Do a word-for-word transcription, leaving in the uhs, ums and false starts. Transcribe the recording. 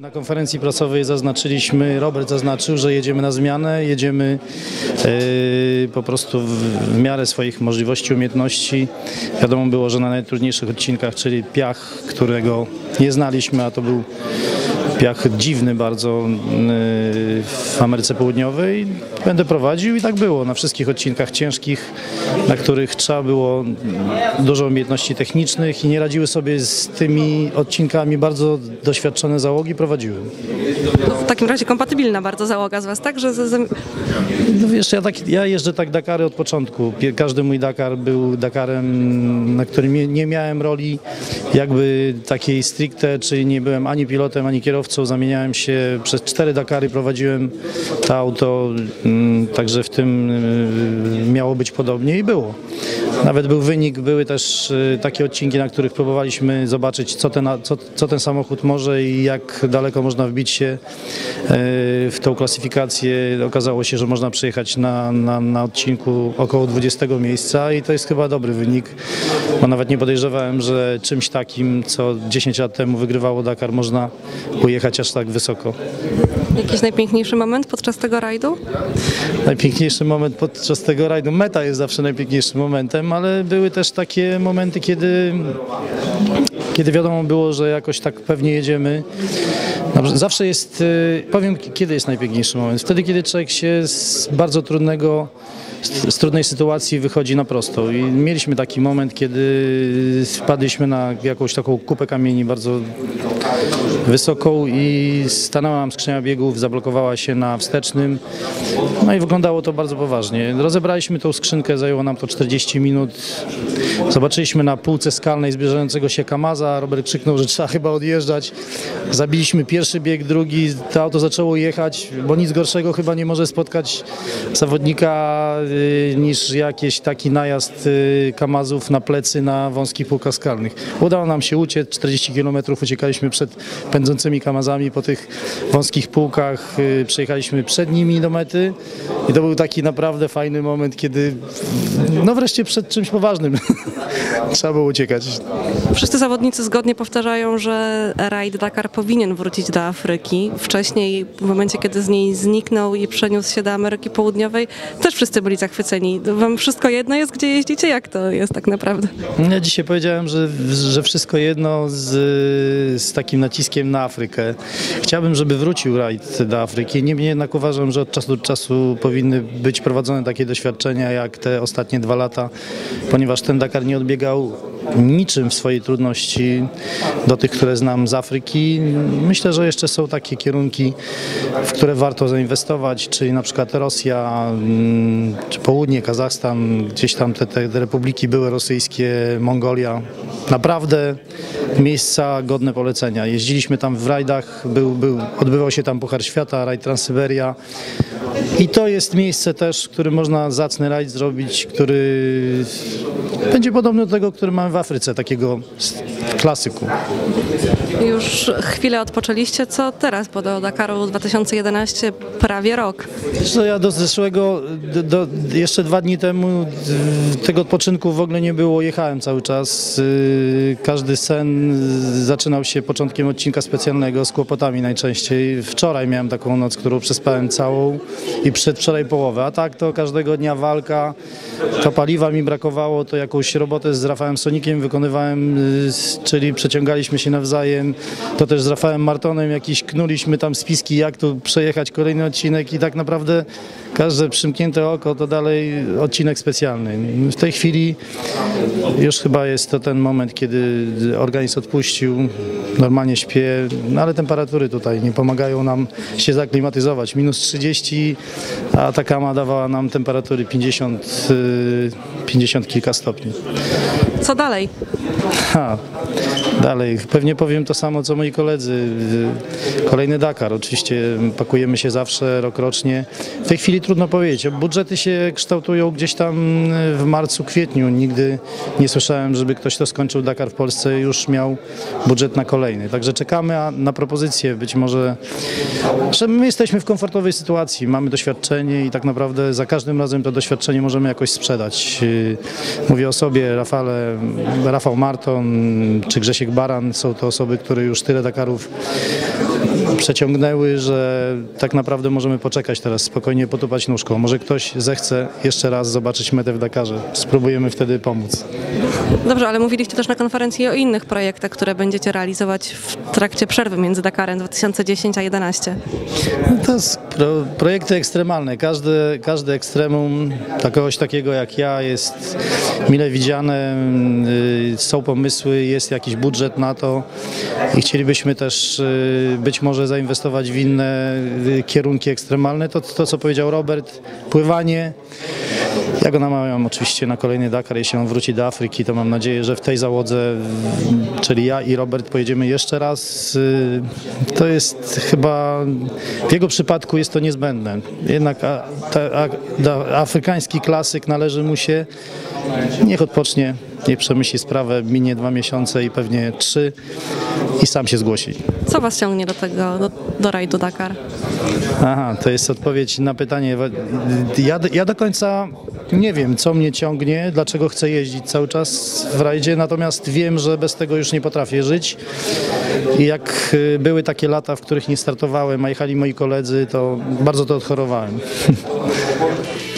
Na konferencji prasowej zaznaczyliśmy, Robert zaznaczył, że jedziemy na zmianę, jedziemy yy, po prostu w, w miarę swoich możliwości, umiejętności. Wiadomo było, że na najtrudniejszych odcinkach, czyli piach, którego nie znaliśmy, a to był piach dziwny bardzo yy, w Ameryce Południowej, będę prowadził i tak było na wszystkich odcinkach ciężkich, na których trzeba było dużo umiejętności technicznych i nie radziły sobie z tymi odcinkami bardzo doświadczone załogi, prowadziłem. No, w takim razie kompatybilna bardzo załoga z Was, tak? Że z, z... No wiesz, ja, tak, ja jeżdżę tak Dakary od początku. Każdy mój Dakar był Dakarem, na którym nie miałem roli jakby takiej stricte, czyli nie byłem ani pilotem, ani kierowcą. Zamieniałem się, przez cztery Dakary prowadziłem to auto, także w tym miało być podobnie i było. Nawet był wynik, były też takie odcinki, na których próbowaliśmy zobaczyć, co ten, co, co ten samochód może i jak daleko można wbić się w tą klasyfikację. Okazało się, że można przyjechać na, na, na odcinku około dwudziestego miejsca i to jest chyba dobry wynik, bo nawet nie podejrzewałem, że czymś takim, co dziesięć lat temu wygrywało Dakar, można ujechać aż tak wysoko. Jakiś najpiękniejszy moment podczas tego rajdu? Najpiękniejszy moment podczas tego rajdu. Meta jest zawsze najpiękniejszym momentem, ale były też takie momenty, kiedy, kiedy wiadomo było, że jakoś tak pewnie jedziemy. Zawsze jest, powiem, kiedy jest najpiękniejszy moment. Wtedy, kiedy człowiek się z bardzo trudnego, z trudnej sytuacji wychodzi na prostą. I mieliśmy taki moment, kiedy wpadliśmy na jakąś taką kupę kamieni bardzo wysoką i stanęła nam skrzynia biegów, zablokowała się na wstecznym. No i wyglądało to bardzo poważnie. Rozebraliśmy tą skrzynkę, zajęło nam to czterdzieści minut. Zobaczyliśmy na półce skalnej zbliżającego się Kamaza. Robert krzyknął, że trzeba chyba odjeżdżać. Zabiliśmy pierwszy bieg, drugi. To auto zaczęło jechać, bo nic gorszego chyba nie może spotkać zawodnika y, niż jakiś taki najazd y, Kamazów na plecy na wąskich półkach skalnych. Udało nam się uciec, czterdzieści kilometrów uciekaliśmy przed pędzącymi Kamazami po tych wąskich półkach. Y, przejechaliśmy przed nimi do mety i to był taki naprawdę fajny moment, kiedy no wreszcie przed czymś poważnym trzeba było uciekać. Wszyscy zawodnicy zgodnie powtarzają, że rajd Dakar powinien wrócić do Afryki. Wcześniej, w momencie, kiedy z niej zniknął i przeniósł się do Ameryki Południowej, też wszyscy byli zachwyceni. Wam wszystko jedno jest, gdzie jeździcie? Jak to jest tak naprawdę? Ja dzisiaj powiedziałem, że, że wszystko jedno z, z takim naciskiem na Afrykę. Chciałbym, żeby wrócił rajd do Afryki. Niemniej jednak uważam, że od czasu do czasu powinny być prowadzone takie doświadczenia jak te ostatnie dwa lata, ponieważ ten Dakar nie odbiegał niczym w swojej trudności do tych, które znam z Afryki. Myślę, że jeszcze są takie kierunki, w które warto zainwestować, czyli na przykład Rosja, czy południe, Kazachstan, gdzieś tam te, te republiki były rosyjskie, Mongolia. Naprawdę miejsca godne polecenia. Jeździliśmy tam w rajdach, był, był, odbywał się tam Puchar Świata, rajd Transsyberia. I to jest miejsce też, w którym można zacny rajd zrobić, który będzie podobny do tego, który mamy w Afryce, takiego klasyku. Już chwilę odpoczęliście. Co teraz, bo do Dakaru dwa tysiące jedenastego prawie rok? Zresztą ja do zeszłego, do, do, jeszcze dwa dni temu tego odpoczynku w ogóle nie było, jechałem cały czas. Każdy sen zaczynał się początkiem odcinka specjalnego z kłopotami najczęściej. Wczoraj miałem taką noc, którą przespałem całą i przedwczoraj połowę, a tak to każdego dnia walka, to paliwa mi brakowało, to jakąś robotę z Rafałem Sonikiem wykonywałem, czyli przeciągaliśmy się nawzajem, to też z Rafałem Martonem jakiś knuliśmy tam spiski, jak tu przejechać kolejny odcinek i tak naprawdę każde przymknięte oko to dalej odcinek specjalny. W tej chwili już chyba jest to ten moment, kiedy organizm odpuścił, normalnie śpię, no ale temperatury tutaj nie pomagają nam się zaklimatyzować. minus trzydzieści, a Atacama dawała nam temperatury pięćdziesiąt, pięćdziesiąt kilka stopni. Co dalej? Ha, dalej. Pewnie powiem to samo, co moi koledzy. Kolejny Dakar. Oczywiście pakujemy się zawsze, rokrocznie. W tej chwili trudno powiedzieć. Budżety się kształtują gdzieś tam w marcu, kwietniu. Nigdy nie słyszałem, żeby ktoś, kto skończył Dakar w Polsce, już miał budżet na kolejny. Także czekamy na propozycje. Być może, że my jesteśmy w komfortowej sytuacji. Mamy doświadczenie i tak naprawdę za każdym razem to doświadczenie możemy jakoś sprzedać. Mówię o sobie, Rafale, Rafał Marton czy Grzesiek Baran. Są to osoby, które już tyle Dakarów przeciągnęły, że tak naprawdę możemy poczekać teraz, spokojnie potupać nóżką. Może ktoś zechce jeszcze raz zobaczyć metę w Dakarze. Spróbujemy wtedy pomóc. Dobrze, ale mówiliście też na konferencji o innych projektach, które będziecie realizować w trakcie przerwy między Dakarem dwa tysiące dziesiątym a jedenastym. To jest pro, projekty ekstremalne. Każdy, każdy ekstremum kogoś takiego jak ja jest mile widziane, y, są pomysły, jest jakiś budżet na to i chcielibyśmy też y, być może zainwestować w inne y, kierunki ekstremalne. To, to, co powiedział Robert, pływanie. Ja go namawiam oczywiście na kolejny Dakar, jeśli on wróci do Afryki, to mam nadzieję, że w tej załodze, czyli ja i Robert, pojedziemy jeszcze raz. To jest chyba, w jego przypadku jest to niezbędne. Jednak a, ta, a, afrykański klasyk należy mu się, niech odpocznie, niech przemyśli sprawę, minie dwa miesiące i pewnie trzy i sam się zgłosi. Co was ciągnie do tego, do, do rajdu Dakar? Aha, to jest odpowiedź na pytanie. Ja, ja do końca nie wiem, co mnie ciągnie, dlaczego chcę jeździć cały czas w rajdzie, natomiast wiem, że bez tego już nie potrafię żyć. I jak były takie lata, w których nie startowałem, a jechali moi koledzy, to bardzo to odchorowałem.